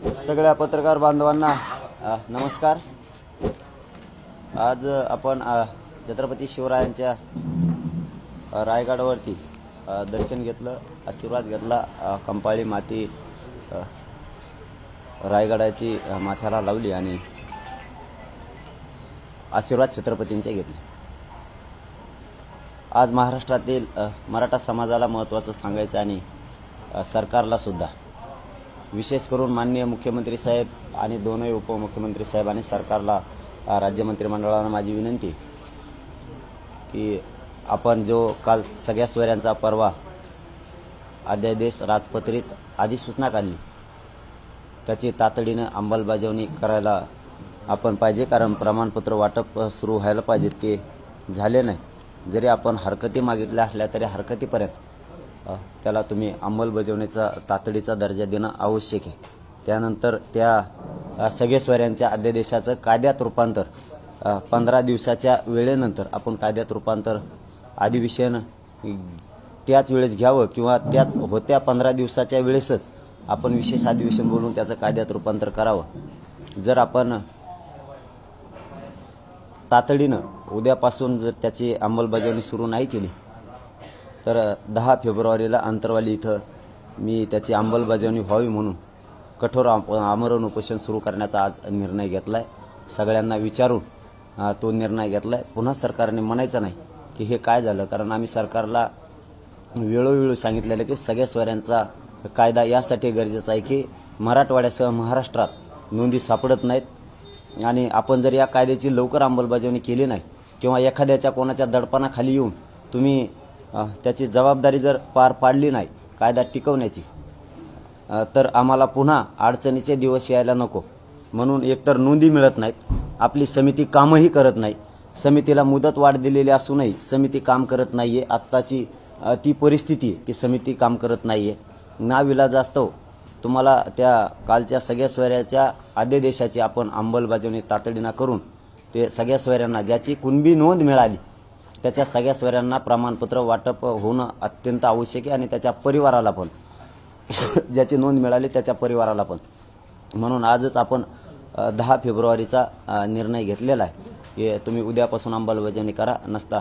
सगळ्या पत्रकार बांधवांना नमस्कार। आज आपण छत्रपती शिवरायांच्या रायगडावरती दर्शन घेतलं, आशीर्वाद घेतला। कंपाळी माती रायगडाची माथ्याला लावली आणि आशीर्वाद छत्रपतींचे घेतले। आज महाराष्ट्रातील मराठा समाजाला महत्त्वाचं सांगायचं आणि सरकारला सुद्धा, विशेष करून माननीय मुख्यमंत्री साहेब आणि दोनही उपमुख्यमंत्री साहेब आणि सरकारला, राज्य मंत्रिमंडळाला माझी विनंती की आपण जो काल सगळ्या सोयऱ्यांचा परवा अध्यादेश राजपत्रित अधिसूचना काढली, त्याची तातडीने अंमलबजावणी करायला आपण पाहिजे। कारण प्रमाणपत्र वाटप सुरू व्हायला पाहिजे, ते झाले नाही। जरी आपण हरकती मागितल्या असल्या तरी हरकतीपर्यंत त्याला तुम्ही अंमलबजावणीचा तातडीचा दर्जा देणं आवश्यक आहे। त्यानंतर त्या सगळे सोयऱ्यांच्या अध्यादेशाचं कायद्यात रूपांतर 15 दिवसाच्या वेळेनंतर आपण कायद्यात रूपांतर अधिवेशन त्याच वेळेस घ्यावं किंवा त्याच होत्या 15 दिवसाच्या वेळेसच आपण विशेष अधिवेशन बोलून त्याचं कायद्यात रूपांतर करावं। जर आपण तातडीनं उद्यापासून जर त्याची अंमलबजावणी सुरू नाही केली तर 10 फेब्रुवारीला अंतरवाली इथं मी त्याची अंमलबजावणी व्हावी म्हणून कठोर आमरण उपोषण सुरू करण्याचा आज निर्णय घेतला आहे। सगळ्यांना विचारून तो निर्णय घेतला आहे। पुन्हा सरकारने म्हणायचं नाही की हे काय झालं, कारण आम्ही सरकारला वेळोवेळी सांगितलेलं की सगळ्या सोयऱ्यांचा कायदा यासाठी गरजेचा आहे की मराठवाड्यासह महाराष्ट्रात नोंदी सापडत नाहीत आणि आपण जर या कायद्याची लवकर अंमलबजावणी केली नाही किंवा एखाद्याच्या कोणाच्या दडपणाखाली येऊन तुम्ही त्याची जबाबदारी जर पार पाडली नाही कायदा टिकवण्याची, तर आम्हाला पुन्हा अडचणीचे दिवस यायला नको। म्हणून एकतर नोंदी मिळत नाहीत, आपली समिती कामही करत नाही, समितीला मुदत वाढ दिलेली असूनही समिती काम करत नाही आहे। आत्ताची ती परिस्थिती की समिती काम करत नाही आहे। नाविलाजास्तव तुम्हाला त्या कालच्या सगळ्या सोयऱ्याच्या अध्यादेशाची आपण अंमलबजावणी तातडीनं करून ते सगळ्या सोयऱ्यांना ज्याची कुणबी नोंद मिळाली त्याच्या सगळ्या सोयऱ्यांना प्रमाणपत्र वाटप होणं अत्यंत आवश्यक आहे आणि त्याच्या परिवाराला पण ज्याची नोंद मिळाली त्याच्या परिवाराला पण। म्हणून आजच आपण 10 फेब्रुवारीचा निर्णय घेतलेला आहे की तुम्ही उद्यापासून अंमलबजावणी करा, नसता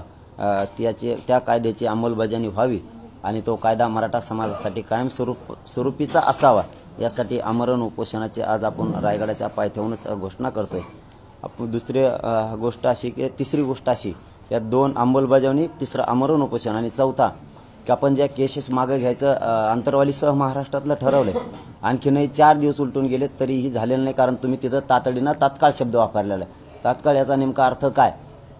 त्या कायद्याची अंमलबजावणी व्हावी आणि तो कायदा मराठा समाजासाठी कायमस्वरूपीचा असावा, यासाठी आमरण उपोषणाची आज आपण रायगडाच्या पायथ्याहूनच घोषणा करतोय। आपण दुसरी गोष्ट अशी की तिसरी गोष्ट अशी, या 2 अंमलबजावणी, तिसरं आमरण उपोषण आणि चौथा की आपण ज्या केसेस मागे घ्यायचं अंतरवालीसह महाराष्ट्रातलं ठरवलं आहे, आणखीनही 4 दिवस उलटून गेले तरीही झालेलं नाही, कारण तुम्ही तिथं तातडीनं तात्काळ शब्द वापरलेला आहे। तात्काळ याचा नेमका अर्थ काय?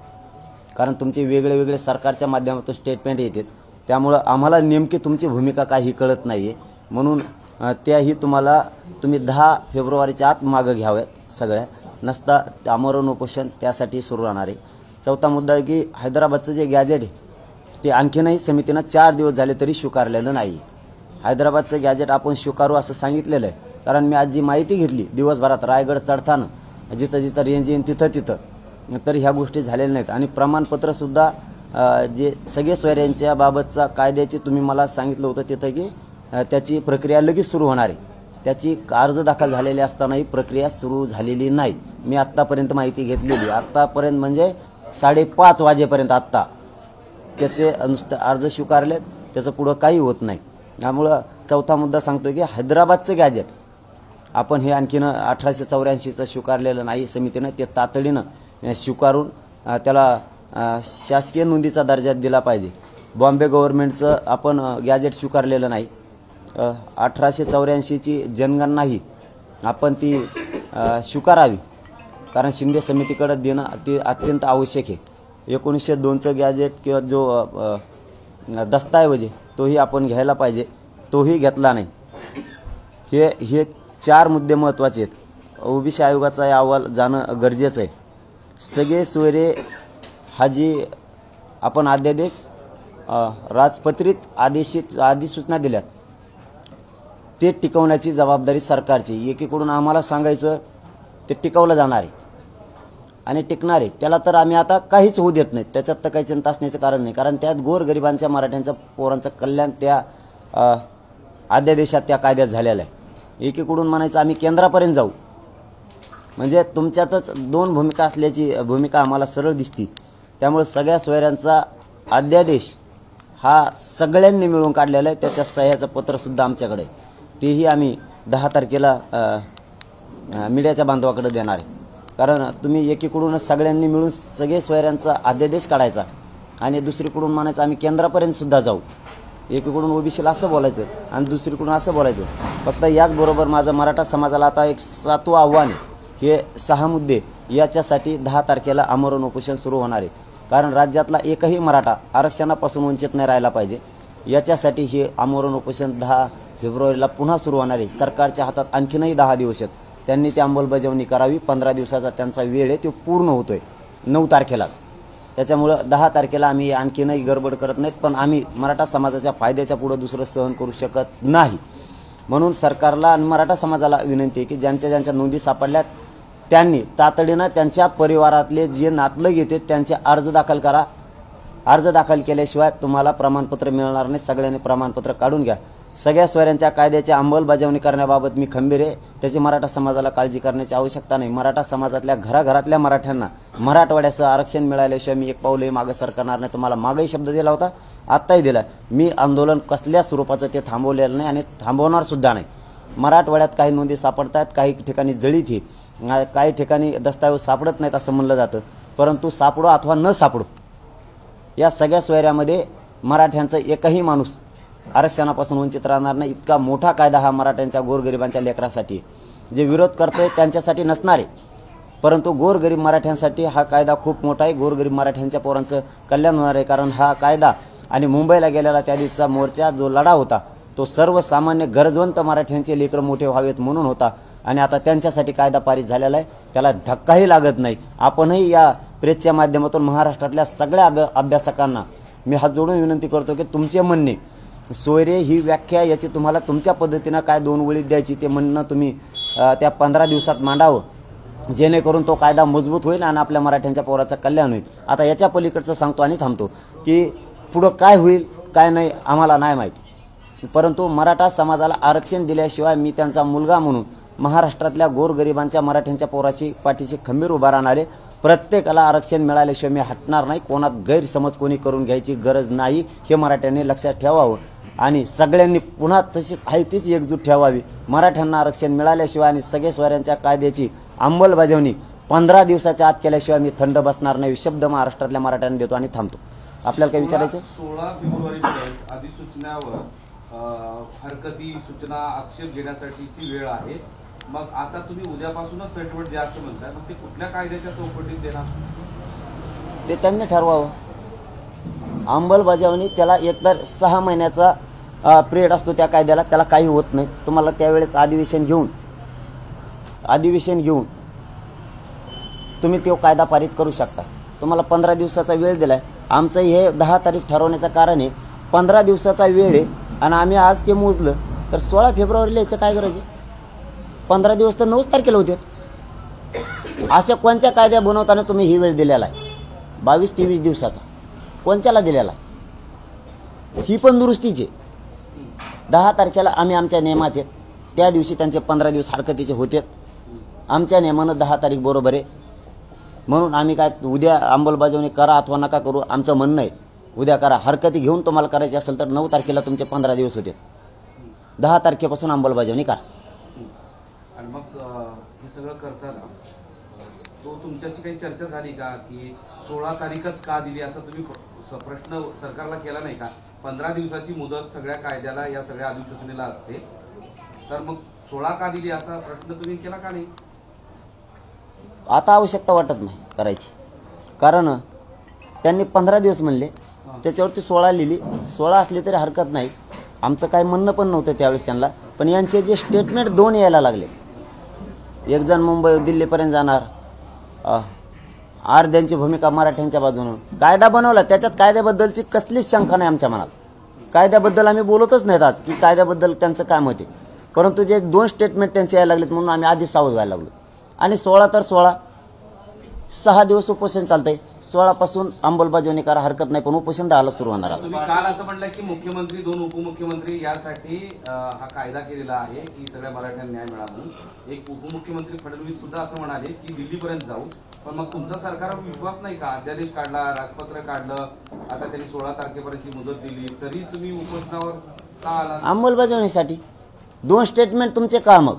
कारण तुमचे वेगळे वेगळे सरकारच्या माध्यमातून स्टेटमेंट येतात, त्यामुळं आम्हाला नेमकी तुमची भूमिका काही कळत नाही आहे। म्हणून त्याही तुम्ही 10 फेब्रुवारीच्या आत मागं घ्याव्यात सगळ्या, नसता आमरण उपोषण त्यासाठी सुरू राहणार आहे। चौथा मुद्दा आहे की हैदराबादचं जे गॅजेट आहे ते आणखीनही समितीनं 4 दिवस झाले तरी स्वीकारलेलं नाही। हैदराबादचं गॅजेट आपण स्वीकारू असं सांगितलेलं आहे, कारण मी आज जी माहिती घेतली दिवसभरात रायगड चढताना जिथं जिथं रेंज येईन तिथं तर ह्या गोष्टी झालेल्या नाहीत। आणि प्रमाणपत्रसुद्धा जे सगळे सोयऱ्यांच्या बाबतचा कायद्याची तुम्ही मला सांगितलं होतं तिथं की त्याची प्रक्रिया लगेच सुरू होणार आहे, त्याची अर्ज दाखल झालेले असतानाही प्रक्रिया सुरू झालेली नाही। मी आत्तापर्यंत माहिती घेतलेली, आत्तापर्यंत म्हणजे 5:30 वाजेपर्यंत आत्ता त्याचे नुसते अर्ज स्वीकारलेत, त्याचं पुढं काही होत नाही। त्यामुळं चौथा मुद्दा सांगतो की हैदराबादचं गॅजेट आपण हे आणखीन 1884चं स्वीकारलेलं नाही समितीनं, ते तातडीनं स्वीकारून त्याला शासकीय नोंदीचा दर्जा दिला पाहिजे। बॉम्बे गव्हर्नमेंटचं आपण गॅजेट स्वीकारलेलं नाही। 1884ची जनगणनाही आपण ती स्वीकारावी, कारण शिंदे समितीकडे देणं ते अत्यंत आवश्यक आहे। 1902चं गॅजेट किंवा जो दस्तऐवज आहे तोही आपण घ्यायला पाहिजे, तोही घेतला नाही। हे 4 मुद्दे महत्त्वाचे आहेत। ओबीसी आयोगाचा अहवाल जाणं गरजेचं आहे। सगळे सोयरे हा जी आपण अध्यादेश राजपत्रित अधिसूचना दिल्यात ते टिकवण्याची जबाबदारी सरकारची। एकीकडून आम्हाला सांगायचं ते टिकवलं जाणार आहे आणि टिकणार आहे, त्याला तर आम्ही आता काहीच होऊ देत नाही, त्याच्यात तर काही चिंता असण्याचं कारण नाही, कारण त्यात गोरगरिबांच्या मराठ्यांच्या पोरांचं कल्याण त्या अध्यादेशात त्या कायद्यात झालेलं आहे। एकीकडून म्हणायचं आम्ही केंद्रापर्यंत जाऊ, म्हणजे तुमच्यातच दोन भूमिका असल्याची भूमिका आम्हाला सरळ दिसती। त्यामुळे सगळ्या सोयऱ्यांचा अध्यादेश हा सगळ्यांनी मिळून काढलेला आहे, त्याच्या सह्याचं पत्रसुद्धा आमच्याकडे, तेही आम्ही 10 तारखेला मीडियाच्या बांधवाकडे देणार आहे। कारण तुम्ही एकीकडूनच सगळ्यांनी मिळून सगळे सोयऱ्यांचा अध्यादेश काढायचा आणि दुसरीकडून म्हणायचं आम्ही केंद्रापर्यंत सुद्धा जाऊ। एकीकडून ओबीसीला असं बोलायचं आणि दुसरीकडून असं बोलायचं। फक्त याचबरोबर माझं मराठा समाजाला आता एक 7वं आव्हान, हे 6 मुद्दे याच्यासाठी 10 तारखेला आमरण उपोषण सुरू होणार आहे। कारण राज्यातला एकही मराठा आरक्षणापासून वंचित नाही राहिला पाहिजे, याच्यासाठी हे आमरण उपोषण 10 फेब्रुवारीला पुन्हा सुरू होणार आहे। सरकारच्या हातात आणखीनही 10 दिवस आहेत, त्यांनी ती अंमलबजावणी करावी। 15 दिवसाचा त्यांचा वेळ आहे, तो पूर्ण होतोय 9 तारखेलाच। त्याच्यामुळं 10 तारखेला आम्ही आणखीनही गडबड करत नाहीत, पण आम्ही मराठा समाजाच्या फायद्याच्या पुढे दुसरं सहन करू शकत नाही। म्हणून सरकारला आणि मराठा समाजाला विनंती आहे की ज्यांच्या नोंदी सापडल्यात त्यांनी तातडीनं त्यांच्या परिवारातले जे नातलग येते त्यांचे अर्ज दाखल करा। अर्ज दाखल केल्याशिवाय तुम्हाला प्रमाणपत्र मिळणार नाही, सगळ्यांनी प्रमाणपत्र काढून घ्या। सगळ्या सोयऱ्यांच्या कायद्याची अंमलबजावणी करण्याबाबत मी खंबीर आहे, त्याची मराठा समाजाला काळजी करण्याची आवश्यकता नाही। मराठा समाजातल्या घराघरातल्या मराठ्यांना मराठवाड्याचं आरक्षण मिळाल्याशिवाय मी एक पाऊलही मागे सरकणार नाही। तुम्हाला मागेही शब्द दिला होता, आत्ताही दिला। मी आंदोलन कसल्या स्वरूपाचं ते थांबवलेलं नाही आणि थांबवणार सुद्धा नाही। मराठवाड्यात काही नोंदी सापडतात, काही ठिकाणी जळीत ही, काही ठिकाणी दस्तावेज सापडत नाहीत असं म्हणलं जातं, परंतु सापडो अथवा न सापडो या सगळ्या सोयऱ्यामध्ये मराठ्यांचा एकही माणूस आरक्षणापासून वंचित राहणार नाही। इतका मोठा कायदा हा मराठ्यांच्या गोरगरिबांच्या लेकरासाठी, जे विरोध करतोय त्यांच्यासाठी नसणार आहे, परंतु गोरगरीब मराठ्यांसाठी हा कायदा खूप मोठा आहे। गोरगरीब मराठ्यांच्या पोरांचं कल्याण होणार आहे, कारण हा कायदा आणि मुंबईला गेलेला त्या दिवसाचा मोर्चा जो लढा होता तो सर्वसामान्य गरजवंत मराठ्यांचे लेकरं मोठे व्हावेत म्हणून होता आणि आता त्यांच्यासाठी कायदा पारित झालेला आहे, त्याला धक्काही लागत नाही। आपणही या प्रेसच्या माध्यमातून महाराष्ट्रातल्या सगळ्या अभ्यासकांना मी हात जोडून विनंती करतो की तुमचे म्हणणे सोयरे ही व्याख्या याची तुम्हाला तुमच्या पद्धतीनं काय 2 ओळीत द्यायची ते म्हणणं तुम्ही त्या 15 दिवसात मांडावं, जेणेकरून तो कायदा मजबूत होईल आणि आपल्या मराठ्यांच्या पोराचं कल्याण होईल। आता याच्या पलीकडचं सांगतो आणि थांबतो की पुढं काय होईल काय नाही आम्हाला नाही माहिती, परंतु मराठा समाजाला आरक्षण दिल्याशिवाय मी त्यांचा मुलगा म्हणून महाराष्ट्रातल्या गोरगरिबांच्या मराठ्यांच्या पोराची पाठीशी खंबीर उभा राहणार आहे। प्रत्येकाला आरक्षण मिळाल्याशिवाय मी हटणार नाही, कोणात गैरसमज कोणी करून घ्यायची गरज नाही, हे मराठ्यांनी लक्षात ठेवावं आणि सगळ्यांनी पुन्हा तशीच आहे तीच एकजूट ठेवावी। मराठ्यांना आरक्षण मिळाल्याशिवाय आणि सगळे सोयऱ्यांच्या कायद्याची अंमलबजावणी 15 दिवसाच्या आत केल्याशिवाय मी थंड बसणार नाही, शब्द महाराष्ट्रातल्या मराठ्यांना देतो आणि थांबतो। आपल्याला काय विचारायचं? 16 फेब्रुवारी अधिसूचनावर हरकती सूचना आक्षेप घेण्यासाठीची वेळ आहे। मग आता तुम्ही उद्यापासूनच सर्टिफिकेट द्या असं म्हणताय, मग ते कुठल्या कायद्याच्या चौकटीत देणार ते त्यांनी ठरवावं। अंमलबजावणी त्याला एकतर 6 महिन्याचा पिरियड असतो त्या कायद्याला, त्याला काही होत नाही। तुम्हाला त्यावेळेस अधिवेशन घेऊन तुम्ही तो कायदा पारित करू शकता। तुम्हाला 15 दिवसाचा वेळ दिलाय। आमचं हे 10 तारीख ठरवण्याचं कारण आहे 15 दिवसाचा वेळ आहे आणि आम्ही आज ते मोजलं तर 16 फेब्रुवारीला याचं काय गरज आहे? 15 दिवस तर 9 तारखेला होते। अशा कोणत्या कायद्या बनवताना तुम्ही ही वेळ दिलेला आहे 22-23 दिवसाचा? कोणत्याला दिलेला आहे? ही पण दुरुस्तीची 10 तारखेला आम्ही आमच्या नियमात आहेत, त्या दिवशी त्यांचे 15 दिवस हरकतीचे होते। आमच्या नियमानं 10 तारीख बरोबर आहे, म्हणून आम्ही काय उद्या अंमलबजावणी करा अथवा नका करू आमचं म्हणणं आहे, उद्या करा। हरकती घेऊन तुम्हाला करायची असेल तर 9 तारखेला तुमचे 15 दिवस होते, 10 तारखेपासून अंमलबजावणी करा। आणि मग हे सगळं करताना तो तुमच्याशी काही चर्चा झाली का की 16 तारीखच का दिली असं तुम्ही प्रश्न सरकारला केला नाही का? 15 दिवसाची मुदत सगळ्या कायद्याला या सगळ्या अधिसूचनेला असते, तर मग 16 का दिली असा प्रश्न तुम्ही केला का नाही? आता आवश्यकता वाटत नाही करायची, कारण त्यांनी 15 दिवस म्हणले, त्याच्यावरती 16 लिहिली। 16 असली तरी हरकत नाही, आमचं काय म्हणणं पण नव्हतं त्यावेळेस त्यांना, पण यांचे जे स्टेटमेंट 2 यायला लागले, एक जण मुंबई दिल्लीपर्यंत जाणार, अर्ध्यांची भूमिका मराठ्यांच्या बाजूनं। कायदा बनवला, त्याच्यात कायद्याबद्दलची कसलीच शंका नाही आमच्या मनात, कायद्याबद्दल आम्ही बोलतच नाहीत आज की कायद्याबद्दल त्यांचं काय मत आहे, परंतु जे 2 स्टेटमेंट त्यांचे यायला लागलेत म्हणून आम्ही आधीच सावध व्हायला लागलो। आणि 16 तर 16 6 दिवस उपोषण चालतंय. 16 पासून अंमलबजावणी करा, हरकत नाही, पण उपोषण 10 सुरू होणार आहे. तुम्ही काल असं म्हटलं की मुख्यमंत्री 2 उपमुख्यमंत्री यासाठी हा कायदा केलेला आहे की सगळ्या मराठ्यांना न्याय मिळावा म्हणून. एक उपमुख्यमंत्री फडणवीस सुद्धा असं म्हणाले की दिल्लीपर्यंत जाऊ. पण मग तुमचा सरकारवर विश्वास नाही का? अध्यादेश काढला, राजपत्र काढलं, आता त्यांनी 16 तारखेपर्यंतची मुदत दिली, तरी तुम्ही उपोषणावर का आला? अंमलबजावणीसाठी 2 स्टेटमेंट तुमचे का? मग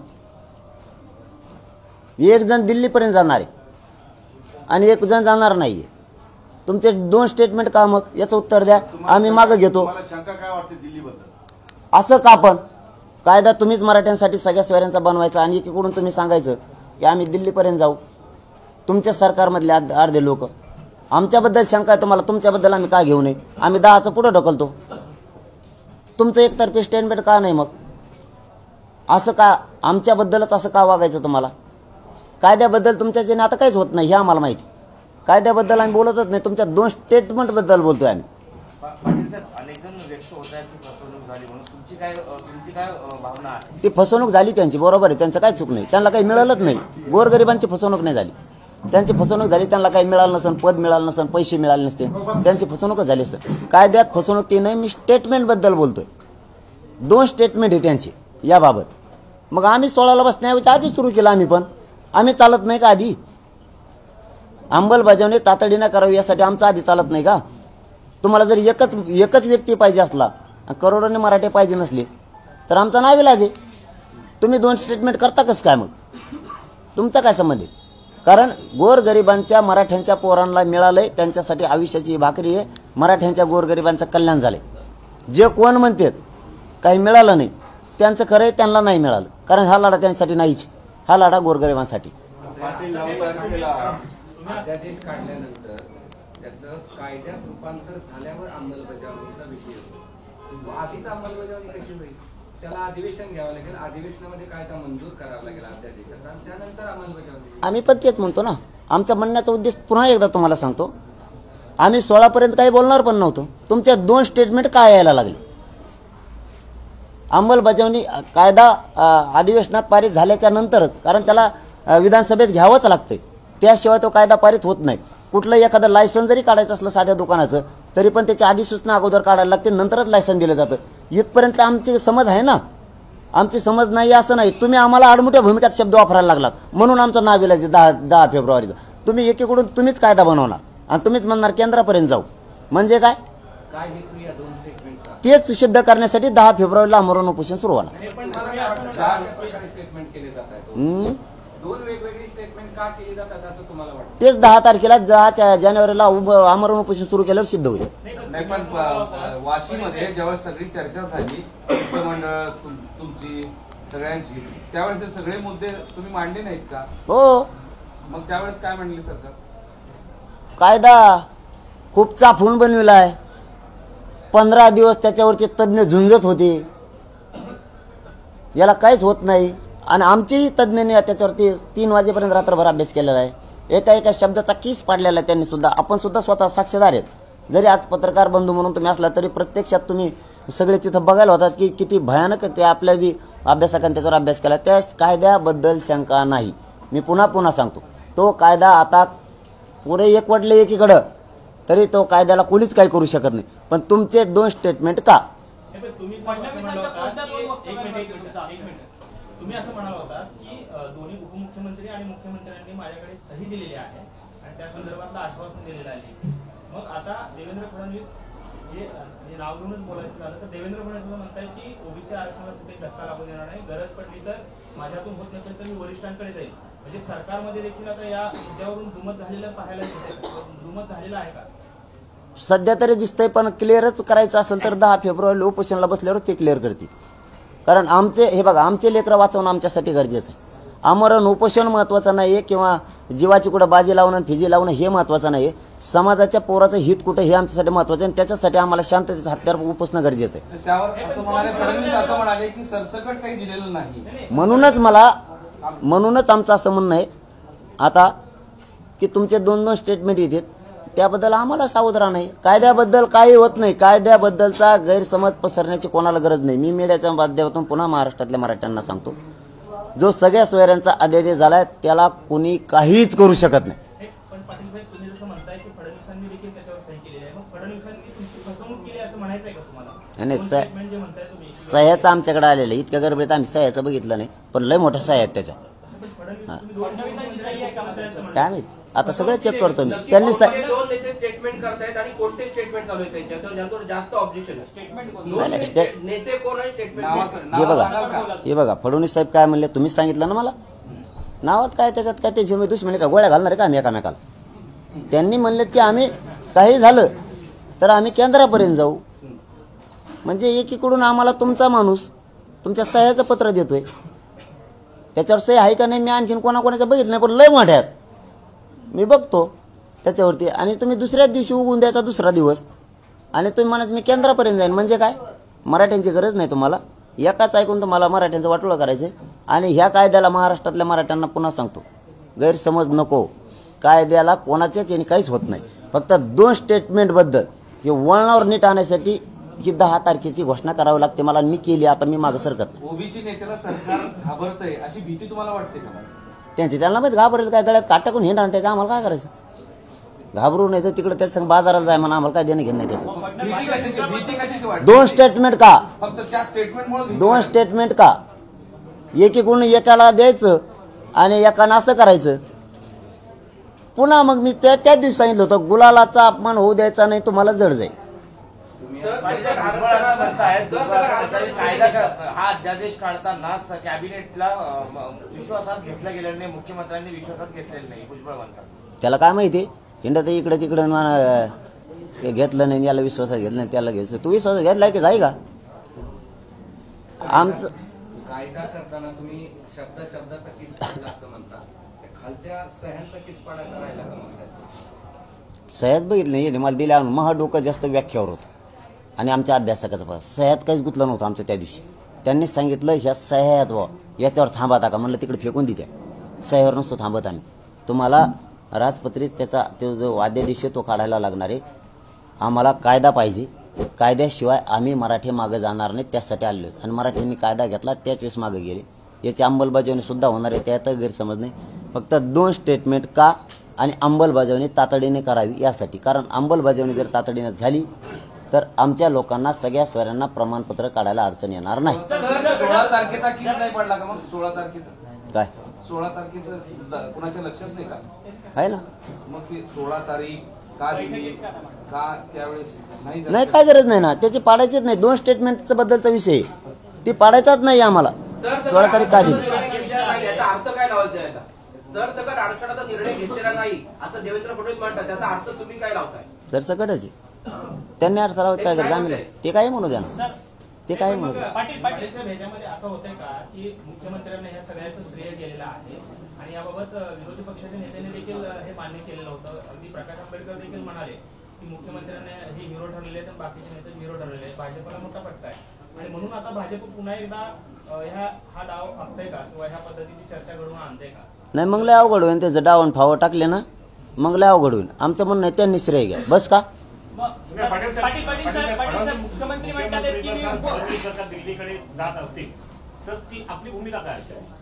एक जण दिल्लीपर्यंत जाणार आहे आणि एक जण जाणार नाहीये. तुमचे 2 स्टेटमेंट का? मग याचं उत्तर द्या, आम्ही मागं घेतो. मला शंका काय वाटते दिल्लीबद्दल? असं का? पण कायदा तुम्हीच मराठ्यांसाठी सगळ्या सोयऱ्यांचा बनवायचा आणि एकीकडून तुम्ही सांगायचं की आम्ही दिल्लीपर्यंत जाऊ. तुमच्या सरकारमधले अर्धे लोक. आमच्याबद्दल शंका आहे तुम्हाला, तुमच्याबद्दल आम्ही का घेऊ नये? आम्ही 10चं पुढं ढकलतो. तुमचं एकतर्फी स्टेटमेंट का नाही? मग असं का? आमच्याबद्दलच असं का वागायचं तुम्हाला? कायद्याबद्दल तुमच्याच्याने आता काहीच होत नाही हे आम्हाला माहिती. कायद्याबद्दल आम्ही बोलतच नाही, तुमच्या 2 स्टेटमेंटबद्दल बोलतोय आम्ही. पाटील साहेब, अनेक जण व्यक्त होत आहेत की फसवणूक झाली म्हणून. तुमची काय भावना आहे? ती फसवणूक झाली त्यांची, बरोबर आहे, त्यांचं काय चूक नाही, त्यांना काही मिळालंच नाही. गोरगरिबांची फसवणूक नाही झाली, त्यांची फसवणूक झाली. त्यांना काही मिळालं नसेल, पद मिळालं नसेल, पैसे मिळाले नसते, त्यांची फसवणूकच झाली असेल. कायद्यात फसवणूक ती नाही, मी स्टेटमेंटबद्दल बोलतोय. 2 स्टेटमेंट आहे त्यांची याबाबत. मग आम्ही 16ला बसण्याऐवजी आधीच सुरू केलं. आम्ही चालत नाही का आधी? अंमलबजावणी तातडीनं करावी यासाठी आमचं आधी चालत नाही का? तुम्हाला जर एकच व्यक्ती पाहिजे असला, करोडोने मराठे पाहिजे नसले, तर आमचा नाविलाज आहे. तुम्ही 2 स्टेटमेंट करता कसं काय? मग तुमचा काय संबंध आहे? कारण गोरगरिबांच्या मराठ्यांच्या पोरांना मिळालंय, त्यांच्यासाठी आयुष्याची भाकरी आहे. मराठ्यांच्या गोरगरिबांचं कल्याण झालंय. जे कोण म्हणतात काही मिळालं नाही, त्यांचं खरं आहे, त्यांना नाही मिळालं. कारण हा लढा त्यांच्यासाठी नाहीच, हा लढा गोरगरिबांसाठी. पाटील 9 तारखेला अध्यादेश काढल्यानंतर त्याचं कायद्यात रूपांतर झाल्यावर अंमलबजावणीचा विषय असतो. आधीच अंमलबजावणी कशी होईल? त्याला अधिवेशन घ्यावं लागेल, अधिवेशनामध्ये कायदा मंजूर करावा लागेल अध्यादेशाचा, आणि त्यानंतर अंमलबजावणी. आम्ही पण तेच म्हणतो ना. आमचा म्हणण्याचा उद्देश पुन्हा एकदा तुम्हाला सांगतो, आम्ही 16पर्यंत काही बोलणार पण नव्हतो. तुमच्या 2 स्टेटमेंट काय यायला लागले? अंमलबजावणी कायदा अधिवेशनात पारित झाल्याच्या नंतरच, कारण त्याला विधानसभेत घ्यावंच लागतंय, त्याशिवाय तो कायदा पारित होत नाही. कुठलं एखादं लायसन जरी काढायचं असलं साध्या दुकानाचं, तरी पण त्याची अधिसूचना अगोदर काढायला लागते, नंतरच लायसन दिलं जातं. इथपर्यंत आमची समज आहे ना. आमची समज नाही असं नाही. तुम्ही आम्हाला आडमुठ्या भूमिकेत शब्द वापरायला लागलात म्हणून आमचं नाव विलायचं 10 फेब्रुवारीचं. तुम्ही एकीकडून तुम्हीच कायदा बनवणार आणि तुम्हीच म्हणणार केंद्रापर्यंत जाऊ. म्हणजे काय हेतू या 2 स्टेटमेंटचा? तेच सिद्ध करण्यासाठी 10 फेब्रुवारीला आमरण उपोषण सुरू होणार. स्टेटमेंट केले जात आहेत. 2 वेगवेगळी स्टेटमेंट का केली जातात असं तुम्हाला वाटतं? तेच 10 तारखेला 10 जानेवारीला आमरण उपोषण सुरू केल्यावर सिद्ध होईल. नाही, पण वाशीमध्ये जेव्हा सगळी चर्चा झाली, मंडळ तुमची सगळ्यांची, त्यावेळेस हे सगळे मुद्दे तुम्ही मांडले नाहीत का? हो. मग त्यावेळेस काय म्हणले सरकार? कायदा खूप चाफून बनविलाय. 15 दिवस त्याच्यावरचे तज्ज्ञ झुंजत होते, याला काहीच होत नाही. आणि आमचेही तज्ज्ञांनी त्याच्यावरती 3 वाजेपर्यंत रात्रभर अभ्यास केलेला आहे. एका शब्दाचा किस पाडलेला आहे त्यांनी सुद्धा. आपण सुद्धा स्वतः साक्षीदार आहेत. जरी आज पत्रकार बंधू म्हणून तुम्ही असला तरी प्रत्यक्षात तुम्ही सगळे तिथं बघायला होतात की किती भयानक ते आपल्या बी अभ्यासकांनी त्याच्यावर अभ्यास केला. त्या कायद्याबद्दल शंका नाही. मी पुन्हा सांगतो, तो कायदा आता पुरे एकवटले एकीकडं, तरी तो कायद्याला कोणीच काही करू शकत नाही. पण तुमचे 2 स्टेटमेंट का? तुम्ही असं म्हणाला होता की दोन्ही उपमुख्यमंत्री आणि मुख्यमंत्र्यांनी माझ्याकडे सही दिलेली आहे आणि त्या संदर्भातलं आश्वासन दिलेलं आहे. मग आता देवेंद्र फडणवीस जे नाव घेऊनच बोलायचं झालं तर देवेंद्र फडणवीस म्हणताय की ओबीसी आरक्षणाला कुठे धक्का लागू देणार नाही, गरज पडली तर माझ्यातून होत नसेल तर मी वरिष्ठांकडे जाईल. म्हणजे सरकारमध्ये देखील आता या मुद्द्यावरून दुमत झालेलं पाहायला मिळतंय. दुमत झालेलं आहे का? सध्या तरी दिसतंय, पण क्लिअरच करायचं असेल तर 10 फेब्रुवारीला उपोषणाला बसल्यावर ते क्लिअर करतील. कारण हे बघा, आमचे लेकरं वाचवणं आमच्यासाठी गरजेचं आहे. आमरण उपोषण महत्त्वाचं नाही आहे किंवा जीवाची कुठं बाजी लावणं आणि फिजी लावणं हे महत्त्वाचं नाही आहे. समाजाच्या पोराचं हित कुठं हे आमच्यासाठी महत्त्वाचं आहे आणि त्याच्यासाठी आम्हाला शांततेचं हत्यार उपसणं गरजेचं आहे. त्यावर असं म्हणाले की सरसकट काही दिलेलं नाही. म्हणूनच आमचं असं म्हणणं आहे आता की तुमचे 2 स्टेटमेंट येतात, त्याबद्दल आम्हाला सावध राहणं आहे. कायद्याबद्दल काही होत नाही. कायद्याबद्दलचा गैरसमज पसरण्याची कोणाला गरज नाही. मी मीडियाच्या माध्यमातून पुन्हा महाराष्ट्रातल्या मराठ्यांना सांगतो, जो सगळ्या सोयऱ्यांचा अध्यादेश झालाय त्याला कोणी काहीच करू शकत नाही. नाही दोन सह्या statement जे म्हणताय तुम्ही सह्याचं आमच्याकडे आलेलं आहे. इतक्या गडबडीत आम्ही सह्याचं बघितलं नाही, पण लय मोठ्या सह्या आहेत त्याच्या. फडणवीसांची सही आहे का मंत्र्यांचं म्हणणं? काय माहित, आता सगळं चेक करतो मी. नक्की त्यांनी कोणते दोन नेते स्टेटमेंट करतायत आणि कोणते स्टेटमेंट चालू आहे ज्याच्यावर जास्त ऑब्जेक्शन आहे? स्टेटमेंट नाही, नाही, स्टे- नेते कोण आणि स्टेटमेंट हे बघा हे बघा फडणवीस साहेब काय म्हणले, तुम्हीच सांगितलं ना मला. नावात काय त्याच्यात काय त्याची मी दुश्मनी का गोळ्या घालणार आहे का आम्ही एकामेकाला? त्यांनी म्हणलेत की आम्ही काही झालं तर आम्ही केंद्रापर्यंत जाऊ. म्हणजे एकीकडून आम्हाला तुमचा माणूस तुमच्या सह्याचं पत्र देतोय, त्याच्यावर सही आहे का नाही मी आणखीन कोणाकोणाचं बघितलं नाही, पण लय मोठ्यात मी बघतो त्याच्यावरती. आणि तुम्ही दुसऱ्याच दिवशी उगवून द्यायचा दुसरा दिवस आणि तुम्ही म्हणायचं मी केंद्रापर्यंत जाईन. म्हणजे काय, मराठ्यांची गरज नाही तुम्हाला, एकाच ऐकून तुम्हाला मराठ्यांचं वाटोळं करायचं. आणि ह्या कायद्याला महाराष्ट्रातल्या मराठ्यांना पुन्हा सांगतो, गैरसमज नको. कायद्याला कोणाच्याच याने काहीच होत नाही. फक्त 2 स्टेटमेंटबद्दल हे वळणावर नीट आणण्यासाठी ही 10 तारखेची घोषणा करावी लागते मला. मी केली, आता मी मागं सरकत नाही. ओबीसी नेत्याला सरकार घाबरतंय अशी भीती तुम्हाला वाटते का? त्यांची त्यांना माहिती घाबरेल काय, गळ्यात काट टाकून हिंड आणि त्याचं आम्हाला काय करायचं? घाबरू नाही तर तिकडे त्याच्या संग बाजाराला जाय म्हणा, आम्हाला काय देणं घेणं नाही त्याचं. भीती कशाची वाटते? 2 स्टेटमेंट का, फक्त त्या स्टेटमेंटमुळे 2 स्टेटमेंट का? एकीकडून एकाला द्यायचं आणि एकानं असं करायचं. पुन्हा मग मी त्याच दिवशी सांगितलं होतं, गुलालाचा अपमान होऊ द्यायचा नाही, तुम्हाला जड जाईल. हा अध्यादेश काढताना कॅबिनेटला विश्वासात घेतला गेलेला नाही, मुख्यमंत्र्यांनी विश्वासात घेतलेलं नाही भुजबळ म्हणतात. त्याला काय माहिती, हिंडत इकडे तिकडे घेतलं नाही, याला विश्वासात घेतलं नाही, त्याला घ्यायचं. तू विश्वासात घेतलाय की जाई का? आमचं कायदा करताना तुम्ही शब्दाचा किस पाडला असं म्हणता, खालच्या सह्यांचा किस पाडायला राहिला का म्हणतात? सह्यात बघितलं नाही, मला दिल्या महा डोकं जास्त व्याख्यावर होतं आणि आमच्या अभ्यासकाचं पास सह्यात काहीच गुतलं नव्हतं आमचं त्या दिवशी. त्यांनीच सांगितलं ह्या सह्यात व याच्यावर थांबा का, म्हणलं तिकडे फेकून देत्या, सह्यावर नसतो थांबत आम्ही. तुम्हाला राजपत्रित त्याचा तो जो अध्यादेश आहे तो काढायला लागणार आहे. आम्हाला कायदा पाहिजे, कायद्याशिवाय आम्ही मराठी मागं जाणार नाही, त्यासाठी आलेलो आहेत. आणि मराठ्यांनी कायदा घेतला त्याच वेळेस मागं गेले. याची अंमलबजावणी सुद्धा होणार आहे, त्यात गैरसमज नाही. फक्त 2 स्टेटमेंट का आणि अंमलबजावणी तातडीने करावी यासाठी. कारण अंमलबजावणी जर तातडीने झाली तर आमच्या लोकांना सगळ्या स्वरांना प्रमाणपत्र काढायला अडचण येणार नाही. 16 तारखेचा किस नाही पडला का? मग 16 तारखेचा काय 16 तारखेचं कुणाच्या लक्षात नाही का? आहे ना? मग ते 16 तारीख का दिली, का त्यावेळेस नाही झालं? नाही, काय गरज नाही ना, त्याची पाडायचीच नाही. 2 स्टेटमेंटचा बद्दलचा विषय आहे, ती पाडायचाच नाही आम्हाला. 16 तारीख का दिली? याचा अर्थ काय लावायचा याचा? जर सकट आरक्षणाचा निर्णय घेतलेला नाही असं देवेंद्र फडणवीस म्हणतात, त्याचा अर्थ तुम्ही काय लावताय? जर सकटच आहे, त्यांनी अर्थ लावत काय करत आम्ही ते काय म्हणू द्या ना, ते काय म्हणू द्या. पाटीलच्या ह्याच्यामध्ये असं होतंय का की मुख्यमंत्र्यांना या सगळ्याचं श्रेय गेलेलं आहे आणि याबाबत विरोधी पक्षाच्या नेत्यांनी देखील हे मान्य केलेलं होतं. अगदी प्रकाश आंबेडकर देखील म्हणाले की मुख्यमंत्र्यांना हे हिरो ठरलेले आहेत आणि बाकीचे नेते हिरो ठरलेले आहेत. भाजपला मोठा फटका आहे आणि म्हणून आता भाजप पुन्हा एकदा हा डाव आखतंय का किंवा ह्या पद्धतीची चर्चा घडवून आणते का? नाही, मग लय अवघड होईल. त्याचं डावून फावं टाकले ना, मग लय अवघड होईल. आमचं म्हणणं आहे त्यांनी श्रेय घ्या बस का. पाटील साहेब मुख्यमंत्री म्हणतात की सरकार दिल्लीकडे जात असतील तर ती आपली भूमिका काय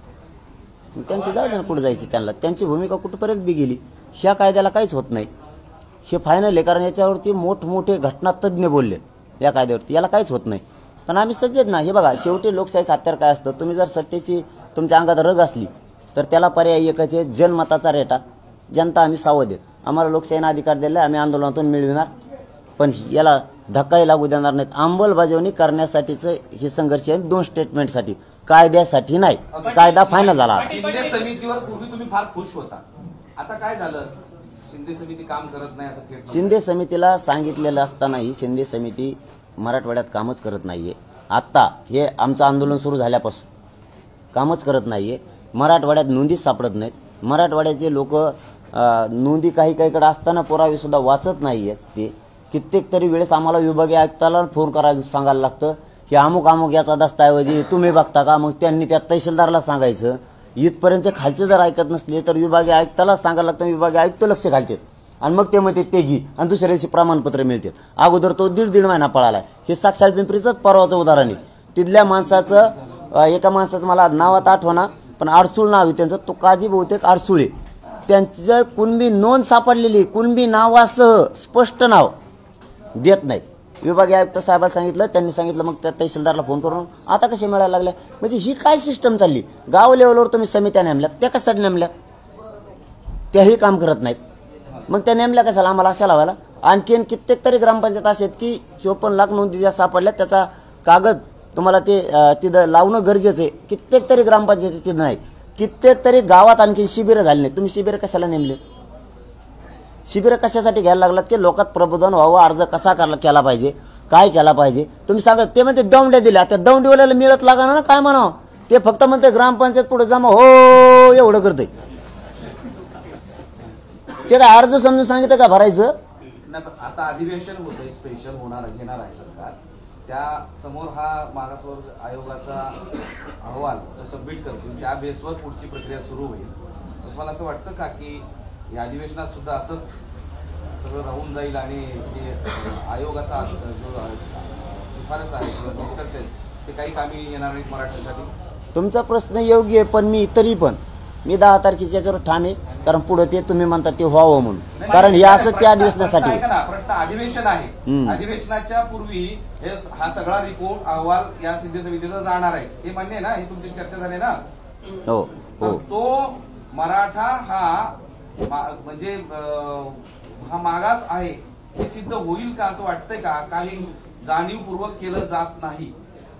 असेल? त्यांची जाऊ दे ना, कुठं जायचं त्यांना. त्यांची भूमिका कुठपर्यंत बी गेली, ह्या कायद्याला काहीच होत नाही. हे फायनल आहे, कारण याच्यावरती मोठमोठे घटनातज्ञ बोलले या कायद्यावरती, याला काहीच होत नाही. पण आम्ही सज्जत ना. हे बघा, शेवटी लोकशाहीचं हत्यार काय असतं, तुम्ही जर सत्तेची तुमच्या अंगात रग असली तर त्याला पर्याय एकच आहे, जनमताचा रेटा. जनता आम्ही सावध आहेत, आम्हाला लोकशाहीने अधिकार दिला, आम्ही आंदोलनातून मिळविणार, पण याला धक्काही लागू देणार नाहीत. अंमलबजावणी करण्यासाठीचं हे संघर्ष आहे, 2 स्टेटमेंटसाठी, कायद्यासाठी नाही. कायदा फायनल झाला. शिंदे समितीवर पूर्वी तुम्ही फार खुश होता, आता काय झालं? शिंदे समिती काम करत नाही असं थेट शिंदे समितीला सांगितलेलं असतानाही शिंदे समिती मराठवाड्यात कामच करत नाहीये. आत्ता हे आमचं आंदोलन सुरू झाल्यापासून कामच करत नाहीये. मराठवाड्यात नोंदीच सापडत नाहीत. मराठवाड्याचे लोक नोंदी काहीकडे असताना पुरावे सुद्धा वाचत नाहीयेत. ते कित्येक तरी वेळेस आम्हाला विभागीय आयुक्ताला फोन करायला सांगायला लागतं की अमुक याचा दस्तऐवजी तुम्ही बघता का. मग त्यांनी त्या तहसीलदारला सांगायचं. इथपर्यंत खालचे जर ऐकत नसले तर विभागीय आयुक्ताला सांगायला लागतं. विभागीय आयुक्त लक्ष घालतात आणि मग ते म्हणते ते घे आणि दुसऱ्या दिवशी प्रमाणपत्र मिळतात. अगोदर तो दीड महिना पळाला. हे साक्षात पिंपरीचंच परवाचं उदाहरण आहे. तिथल्या माणसाचं एका माणसाचं मला नावात आठवणा, पण आडसूळ नाव आहे त्यांचं, तो काजी बहुतेक आडसूळे. त्यांचं कुणबी नोंद सापडलेली, कुणबी नावासह स्पष्ट नाव देत नाहीत. विभागीय आयुक्त साहेबांना सांगितलं, त्यांनी सांगितलं, मग त्या तहसीलदारला फोन करून आता कसे मिळायला लागल्या. म्हणजे ही काय सिस्टम चालली. गाव लेवलवर तुम्ही समित्या नेमल्यात, त्या कशासाठी नेमल्यात, त्याही काम करत नाहीत. मग त्या नेमल्या कशाला, आम्हाला अशा लावायला. आणखीन कित्येक तरी ग्रामपंचायत असे आहेत की 54 लाख नोंदी ज्या सापडल्यात त्याचा कागद तुम्हाला ते तिथं लावणं गरजेचं आहे. कित्येक तरी ग्रामपंचायती तिथं नाही. कित्येक तरी गावात आणखी शिबिरं झाली नाही. तुम्ही शिबिरं कशाला नेमले. शिबिरं कशासाठी घ्यायला लागलात की लोकात प्रबोधन व्हावं, अर्ज कसा केला पाहिजे, काय केला पाहिजे. तुम्ही सांगा, ते म्हणते दौंड्या दिल्या, त्या दौंडीवाल्याला मिळत लागा ना, काय म्हणावं. ते फक्त म्हणते ग्रामपंचायत पुढे जमा हो एवढं करते. ते काय अर्ज समजून सांगितलं का भरायचं. आता अधिवेशन होतंय, स्पेशल घेणार आहे सरकार. त्या समोर हा मागासवर्ग आयोगाचा अहवाल सबमिट करतील, त्या बेसवर पुढची प्रक्रिया सुरू होईल. तुम्हाला असं वाटतं का की या अधिवेशनात सुद्धा असंच सगळं राहून जाईल आणि आयोगाचा जो शिफारस आहे किंवा निष्कर्ष आहेत ते काही कामी येणार नाहीत मराठ्यांसाठी. तुमचा प्रश्न योग्य आहे, पण तरी पण मी 10 तारखेच्या याच्यावर ठाम आहे. कारण पुढे ते तुम्ही म्हणता ते व्हावं म्हणून, कारण हे असं त्या अधिवेशनासाठी. प्रश्न अधिवेशन आहे, अधिवेशनाच्या पूर्वी हा सगळा रिपोर्ट अहवाल या सिद्धी समितीचा जाणार आहे, हे मान्य आहे ना, हे तुमची चर्चा झाली ना. हो हो. तो मराठा हा म्हणजे हा मागास आहे हे सिद्ध होईल का असं वाटतंय का, काही जाणीवपूर्वक केलं जात नाही.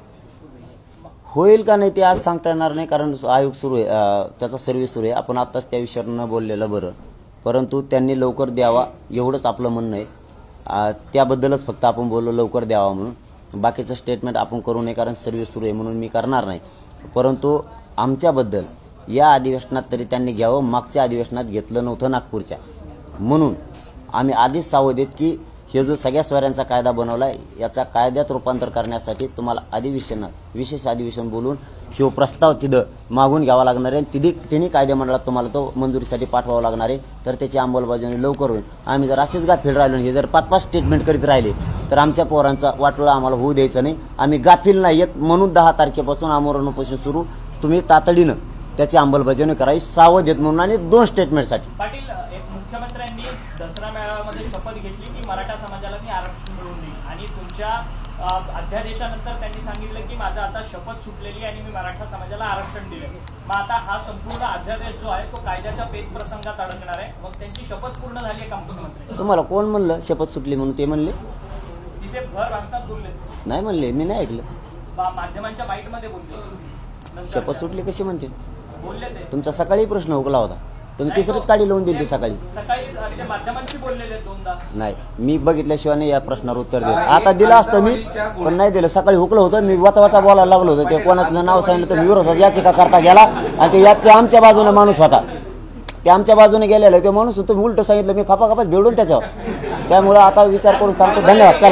होईल का नाही ते आज सांगता येणार नाही, कारण आयोग सुरू आहे, त्याचा सर्व्हे सुरू आहे. आपण आताच त्या विषयावर न बोललेलं बरं. परंतु त्यांनी लवकर द्यावा एवढंच आपलं म्हणणं आहे. त्याबद्दलच फक्त आपण बोललो लवकर द्यावा म्हणून. बाकीचं स्टेटमेंट आपण करू नये, कारण सर्व्हे सुरू आहे म्हणून मी करणार नाही. परंतु आमच्याबद्दल या अधिवेशनात तरी त्यांनी घ्यावं. मागच्या अधिवेशनात घेतलं नव्हतं नागपूरच्या, म्हणून आम्ही आधीच सावध आहेत की हे जो सगळ्या स्वाऱ्यांचा कायदा बनवला आहे याचा कायद्यात रूपांतर करण्यासाठी तुम्हाला विशेष अधिवेशन बोलून हे प्रस्ताव तिथं मागून घ्यावा लागणार आहे. तिन्ही कायदेमंडळात तुम्हाला तो मंजुरीसाठी पाठवावा लागणार आहे. तर त्याची अंमलबजावणी लवकर होईल. आम्ही जर असेच गाफील राहिलो, हे जर 5-5 स्टेटमेंट करीत राहिले तर आमच्या पोरांचा वाटोळा आम्हाला होऊ द्यायचं नाही. आम्ही गाफील नाही येत, म्हणून 10 तारखेपासून आमरण उपोषण सुरू. तुम्ही तातडीनं त्याची अंमलबजावणी करावी, सावध येत म्हणून. आणि 2 स्टेटमेंटसाठी पाटील, एक मुख्यमंत्र्यांनी दसरा मेळाव्यामध्ये शपथ घेतली की मराठा समाजाला मी आरक्षण मिळवून देईन, आणि तुमच्या अध्यादेशानंतर त्यांनी सांगितलं की माझा आता शपथ सुटलेली आणि मी मराठा समाजाला आरक्षण दिले. मग आता हा संपूर्ण अध्यादेश जो आहे तो कायद्याच्या पेच प्रसंगात अडकणार आहे. मग त्यांची शपथ पूर्ण झाली आहे का मुख्यमंत्री. तुम्हाला कोण म्हणलं शपथ सुटली म्हणून. ते म्हणले तिथे भर वाजतात बोलले, नाही म्हणले, मी नाही ऐकलं. माध्यमांच्या बाईटमध्ये बोलले. शपथ सुटली कशी म्हणते बोलले ते. तुमचा सकाळी प्रश्न हुकला होता, तुम्ही तिसरीच काढी लावून दिली सकाळी. सकाळी माध्यमांशी बोललेले 2दा. नाही, मी बघितल्याशिवाय नाही या प्रश्नावर उत्तर देत. आता दिलं असतं मी, पण नाही दिलं. सकाळी हुकलं होतं, मी वाचा बोलायला लागलो होतं. ते कोणाचं नाव सांगितलं तर विरोध होता, याचिका करता गेला. आणि ते याच्या आमच्या बाजूने माणूस होता, ते आमच्या बाजूने गेलेला ते माणूस होतो. मी उलट सांगितलं, मी खपाखपाच भेडून त्याच्यावर. त्यामुळे आता विचार करून सांगतो. धन्यवाद. चला.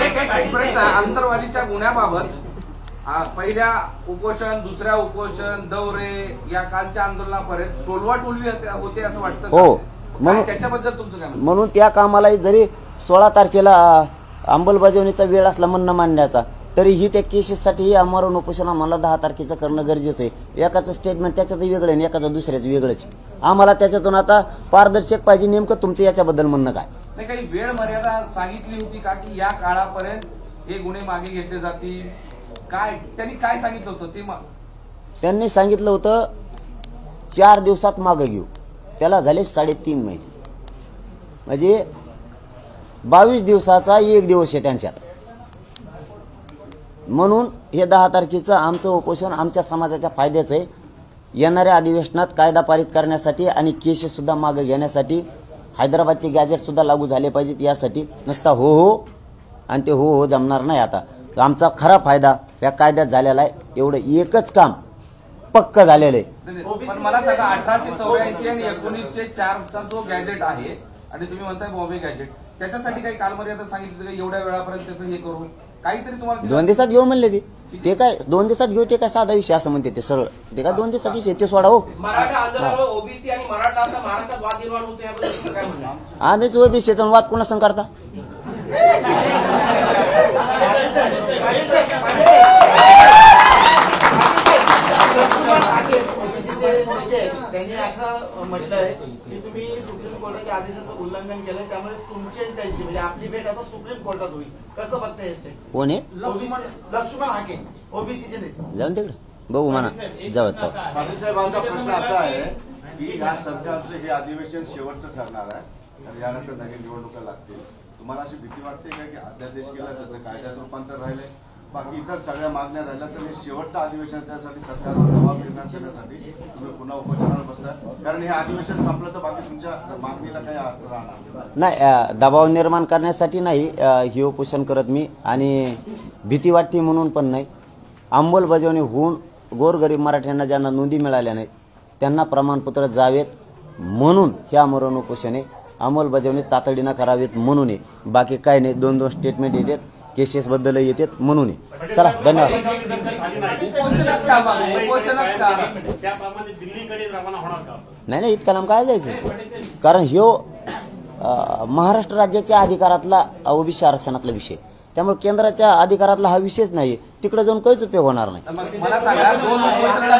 अंतरवालीच्या गुन्ह्याबाबत पहिल्या उपोषण, दुसऱ्या उपोषण, दौरे, या कालच्या आंदोलनापर्यंत टोलवाटोलवी होते असं वाटतं. हो, म्हणून त्याच्याबद्दल तुमचं काय? म्हणून त्या कामाला जरी 16 तारखेला अंमलबजावणीचा वेळ असला म्हणणं मांडण्याचा, तरीही त्या केसेससाठी आमरण उपोषण आम्हाला 10 तारखेचं करणं गरजेचं आहे. एकाचं स्टेटमेंट त्याच्यात वेगळं आणि एकाचं दुसऱ्याचं वेगळंच. आम्हाला त्याच्यातून आता पारदर्शक पाहिजे. नेमकं तुमचं याच्याबद्दल म्हणणं काय. नाही, काही वेळ मर्यादा सांगितली होती का की या काळापर्यंत हे गुन्हे मागे घेतले जातील, काय त्यांनी काय सांगितलं होतं ते? त्यांनी सांगितलं होतं 4 दिवसात मागं घेऊ. त्याला झाले 3.5 महिने, म्हणजे 22 दिवसाचा 1 दिवस आहे त्यांच्यात. म्हणून हे 10 तारखेचं आमचं उपोषण आमच्या समाजाच्या फायद्याचं आहे. येणाऱ्या अधिवेशनात कायदा पारित करण्यासाठी आणि केसेस सुद्धा मागं घेण्यासाठी हैदराबादचे गॅजेट सुद्धा लागू झाले पाहिजेत. यासाठी नुसता हो आणि ते हो जमणार नाही. आता आमचा खरा फायदा या कायद्यात झालेला आहे. एवढं एकच काम पक्क झालेलं आहे. पण मला सांगा, 1884 आणि 1904चा जो गॅजेट आहे आणि तुम्ही म्हणताय बॉम्बे गॅजेट, त्याच्यासाठी काही कालमर्यादा सांगितली एवढ्या वेळापर्यंत त्याचं हे करू, काहीतरी तुम्हाला 2 दिवसात घेऊ म्हणले ते काय 2 दिवसात घेऊ, ते काय साधा विषय असं म्हणते ते सरळ. ते काय 2 दिवसात विषय, ते सोडा. हो, मराठा आंदोलनामुळे ओबीसी आणि मराठा असा महाराष्ट्रात वाद निर्माण होतो, याबद्दल काय म्हणणं? आम्हीच ओबीसीतून वाद कोणा संग करता. त्यांनी असं म्हटलंय की तुम्ही सुप्रीम कोर्टाच्या आदेशाचं उल्लंघन केलंय, त्यामुळे तुमची आणि त्यांची म्हणजे आपली भेट आता सुप्रीम कोर्टात होईल. कसं बघताय हे स्टेट? कोण आहे? लक्ष्मण हाके, ओबीसीचे नेते. जाऊन तिकडे बघू म्हणा जाऊ तो. पाटील साहेबांचा प्रश्न असा आहे की या सरकारचं हे अधिवेशन शेवटचं ठरणार आहे आणि यानंतर नवीन निवडणुका लागतील. तुम्हाला अशी भीती वाटते का की अध्यादेश केला त्याचं कायद्यात रूपांतर राहिलंय, बाकी इतर सगळ्या मागण्या राहिल्या, तर हे शेवटचं अधिवेशन त्यासाठी सरकारवर दबाव निर्माण करण्यासाठी तुम्ही पुन्हा उपोषणावर बसताय? कारण हे अधिवेशन संपलं तर बाकी तुमच्या मागणीला काही अर्थ राहणार नाही. दबाव निर्माण करण्यासाठी नाही हे उपोषण करत मी, आणि भीती वाटते म्हणून पण नाही. अंमलबजावणी होऊन गोरगरीब मराठ्यांना ज्यांना नोंदी मिळाल्या नाहीत त्यांना प्रमाणपत्र जावेत म्हणून हे आमरण उपोषण आहे. अंमलबजावणी तातडीनं करावेत म्हणून आहे, बाकी काय नाही. 2-2 स्टेटमेंट येतात, केसेसबद्दल येतात म्हणून आहे. चला धन्यवाद. त्याप्रमाणे दिल्लीकडे रवाना होणार का? नाही इतका लांब काय जायचं, कारण ह्यो महाराष्ट्र राज्याच्या अधिकारातला ओबीसी आरक्षणातला विषय, त्यामुळे केंद्राच्या अधिकारातला हा विषयच नाही. तिकडे जाऊन काहीच उपयोग होणार नाही. मला सांगा 2 उपोषण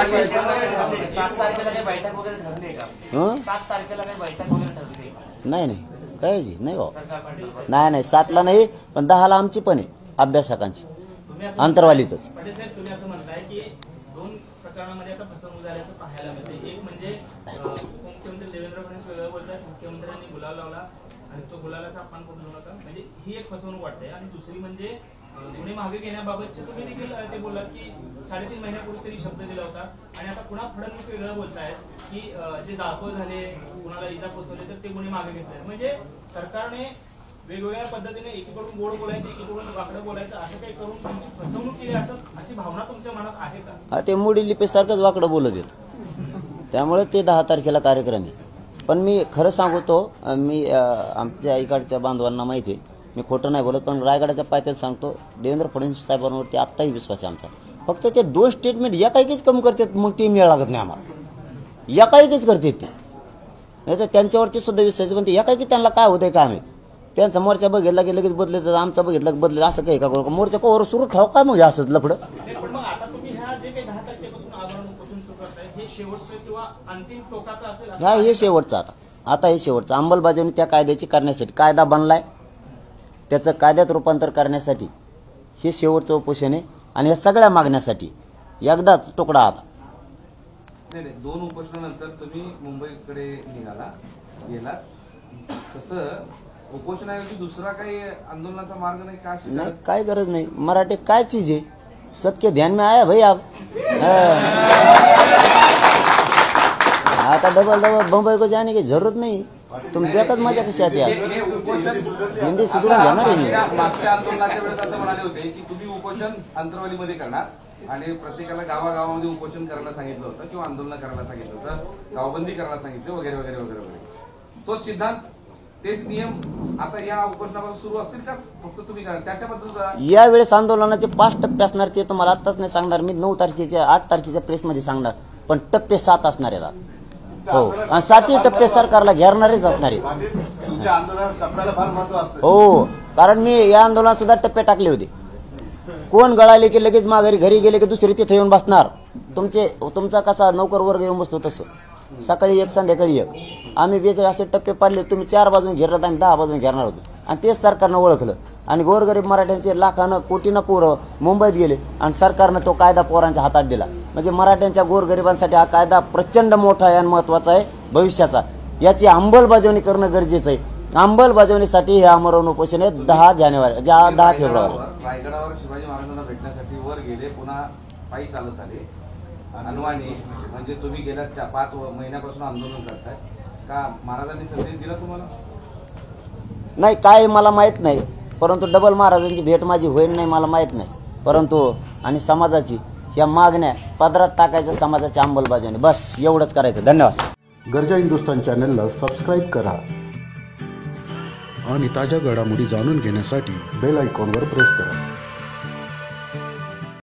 7 तारखेला काही बैठक वगैरे ठरली आहे का? 7 तारखेला काही बैठक वगैरे ठरली आहे का? नाही काहीच नाही हो. नाही 7ला नाही, पण 10ला आमची पण आहे अभ्यासकांची अंतरवालीतच. पाटील साहेब, तुम्ही असं म्हणताय की 2 प्रकरणामध्ये आता फसवणूक झाल्याचं पाहायला मिळते. एक म्हणजे मुख्यमंत्री देवेंद्र फडणवीस वेगळं बोलतात, मुख्यमंत्र्यांनी गुलाल लावला आणि तो गुलालाचा अपमान करून नका, म्हणजे ही एक फसवणूक वाटते. आणि दुसरी म्हणजे गुन्हे मागे घेण्याबाबतचे तुम्ही देखील ते बोललात की 3.5 महिन्यापूर्वी तरी शब्द दिला होता, आणि आता पुन्हा फडणवीस वेगळं बोलतायत की जे जाळपोळ झाले, कुणाला इजा पोहोचवले तर ते गुन्हे मागे घेतले. म्हणजे सरकारने वेगवेगळ्या पद्धतीने एकीकडून गोड बोलायचं, एकीकडून वाकडं बोलायचं, असं काही करून तुमची फसवणूक केली अशी भावना तुमच्या मनात आहे का? हा, ते मोडी लिपीसारखंच वाकडं बोलत येत, त्यामुळे ते 10 तारखेला कार्यक्रम आहे. पण मी खरं सांगतो, मी आमच्या इकडच्या बांधवांना माहिती आहे, मी खोटं नाही बोलत, पण रायगडाच्या पायथ्यात सांगतो, देवेंद्र फडणवीस साहेबांवरती आत्ताही विश्वास आहे आमचा. फक्त ते 2 स्टेटमेंट एकाएकीच कमी करतात, मग ते मिळ लागत नाही आम्हाला. एकाएकीच करतात ते, नाही तर त्यांच्यावरती सुद्धा विश्वास, पण ते एकाएकी त्यांना काय होतंय काय माहिती. त्यांचा मोर्चा बघितला की लगेच बदलत, आमचा बघितला की बदलत, असं काही का करू. मोर्चा कोवर सुरू ठेव काय मग असंच लफडं. पण मग आता तुम्ही ह्या जे काही 10 तारखेपासून आंदोलन उपोषण सुरू करताय, हे शेवटचं किंवा अंतिम टोकाचं असेल? हा, हे शेवटचं. आता हे शेवटचं अंमलबजावणी त्या कायद्याची करण्यासाठी, कायदा बनलाय त्याचं कायद्यात रूपांतर करण्यासाठी हे शेवटचं उपोषण आहे. आणि या सगळ्या मागण्यासाठी एकदाच तुकडा आता. नाही 2 उपोषणानंतर तुम्ही मुंबईकडे गेलात, तसं उपोषणाऐवजी दुसरा काही आंदोलनाचा मार्ग नाही का? नाही, काय गरज नाही. मराठी काय चीज है, सबके ध्यान में आया भाई आप. आता डबल बंबई को जाने की जरूरत नहीं. तुम देखत मजा कशी आती हिंदी सुधरून घेणार आहे मी. मागच्या आंदोलनाच्या वेळेस असं म्हणाले होते की तुम्ही उपोषण अंतरवालीमध्ये करणार आणि प्रत्येकाला गावागावामध्ये उपोषण करायला सांगितलं होतं किंवा आंदोलन करायला सांगितलं होतं, गावबंदी करायला सांगितलं वगैरे वगैरे वगैरे वगैरे. तोच सिद्धांत, तेच नियम आता या उपोषणापासून सुरू असतील का फक्त तुम्ही करा त्याच्याबद्दल? यावेळेस आंदोलनाचे 5 टप्पे असणार, ते तुम्हाला आत्ताच नाही सांगणार मी. 9 तारखेच्या 8 तारखेच्या प्रेसमध्ये सांगणार, पण टप्पे 7 असणार आहेत. हो, आणि 7ही टप्पे सरकारला घेणारेच असणार आहेत. तुमच्या आंदोलनात टप्प्याला फार महत्व असतं. हो, कारण मी या आंदोलनात सुद्धा टप्पे टाकले होते. कोण गळाले की लगेच माघारी, घरी गेले की दुसरी तिथे येऊन बसणार. तुमचा कसा नौकर वर्ग येऊन बसतो तसं, सकाळी 1 संध्याकाळी 1. आम्ही 42 असे टप्पे पाडले. तुम्ही 4 बाजून घेरलात, आम्ही 10 बाजून घेणार होतो, आणि तेच सरकारनं ओळखलं. आणि गोरगरीब मराठ्यांचे लाखानं कोटीनं पोरं मुंबईत गेले, आणि सरकारनं तो कायदा पोरांच्या हातात दिला. म्हणजे मराठ्यांच्या गोरगरिबांसाठी हा कायदा प्रचंड मोठा आहे आणि महत्वाचा आहे भविष्याचा. याची अंमलबजावणी करणं गरजेचं आहे. अंमलबजावणीसाठी हे आमरण उपोषण आहे 10 फेब्रुवारी. रायगडावर शिवाजी महाराजांना भेटण्यासाठी वर गेले, पुन्हा पायी चालत आले अनवाणी. म्हणजे तुम्ही गेल्या 5 महिन्यापासून आंदोलन करताय का? महाराजांनी संदेश दिला तुम्हाला? नाही, काय मला माहित नाही, परंतु डबल महाराजांची भेट माझी होईल नाही मला माहित नाही. परंतु आणि समाजाची या मागण्या पदरात टाकायचं, समाजाची अंमलबजावणी, बस एवढंच करायचं. धन्यवाद. गर्जा हिंदुस्तान चॅनलला सबस्क्राईब करा आणि ताज्या घडामोडी जाणून घेण्यासाठी बेल आयकॉनवर प्रेस करा.